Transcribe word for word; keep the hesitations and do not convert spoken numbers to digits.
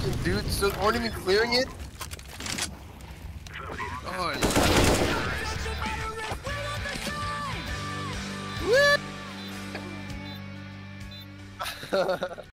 Dude, so aren't even clearing it? Oh, I Woo!